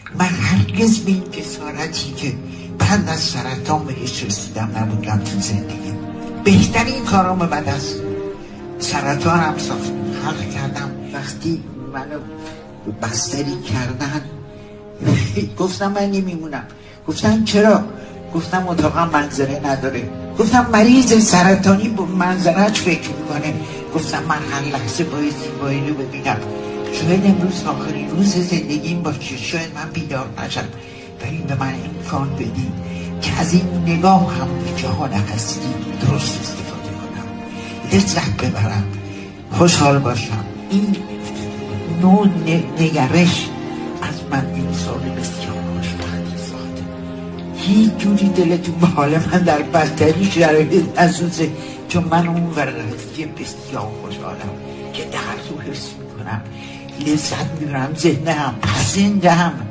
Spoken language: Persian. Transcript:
من هرگز به این جسارتی که بعد از سرطان بهش رسیدم نبودم تو زندگی. بهترین کارام بعد از سرطانم خلق کردم. وقتی منو بستری کردن گفتم من نمیمونم. گفتم چرا؟ گفتم اتاقم منظره نداره. گفتم مریض سرطانی با منظرهش فکر میکنه. گفتم من هر لحظه باید زیبایی رو ببینم. شاید امروز آخرین روز زندگیم باشه، شاید من بیدار نشم، ولی به من امکان بدید که از این نگاه هم به جهان هستی درست استفاده کنم، لذت ببرم، خوشحال باشم. این نوع نگرش از من این سال بسیار خوشبختی ساخته. هیچ جوری دلتون به حال من در بدترین شرایط نسوزه، چون من اون ورزی بسیار خوشحالم که درس و حس میکنم، لذت میبرم، ذهنم پسنده هم